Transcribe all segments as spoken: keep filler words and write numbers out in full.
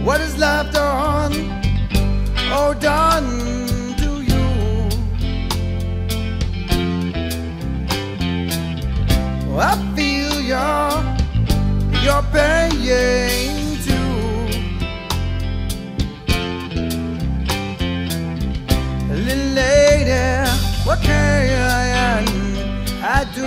What has life done, oh done to you? I feel your, your pain too. Little lady, what can I do?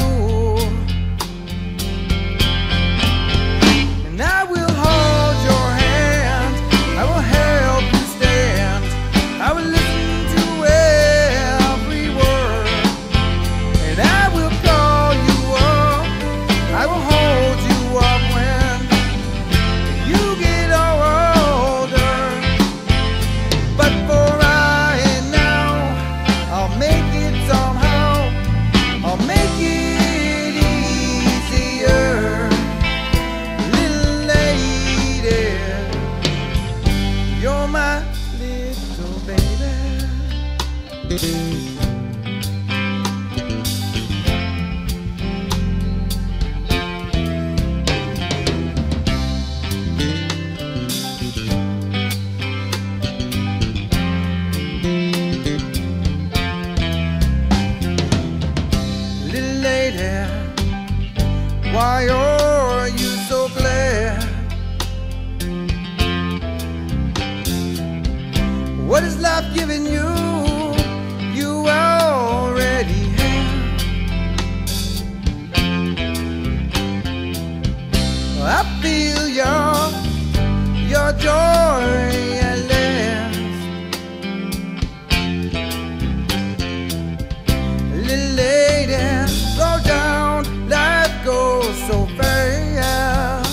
And I will hold your hand, I will help you stand, I will listen to every word, and I will call you up, I will hold you up when you get older. But for right now, I'll make it somehow, I'll make it easier. Little lady, you're my little baby. Little lady, why are you so glad? What has life given you? You already have. I feel your, your joy at last. Little lady, slow down, life goes so fast.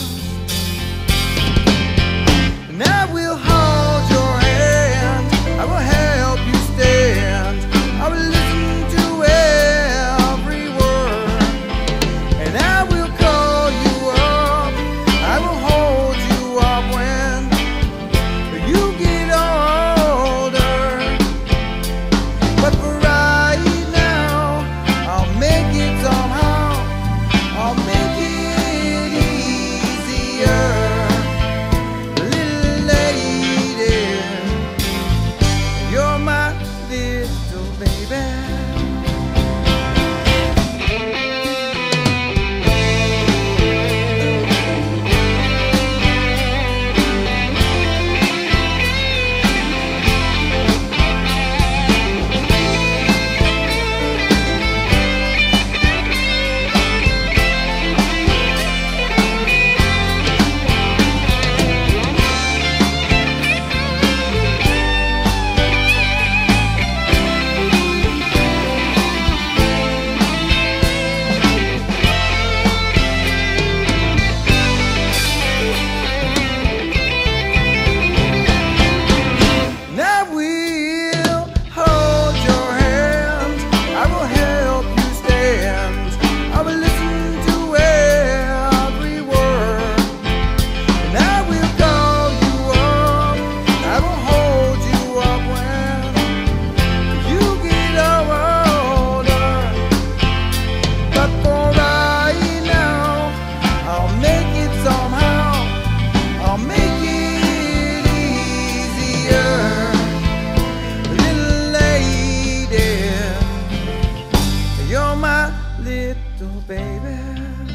And I will hold your hand, I will help you stand, I will listen to every word, and I will call you up, I will hold you up when you get older. But for right now, I'll make it somehow, I'll make it easier. Little lady, you're my little baby. And I will hold your hand, I will help you stand, I will listen to every word, and I will call you up, I will hold you up when you get older. But for right now, I'll make it somehow, I'll make it easier. Little lady, you're my little baby.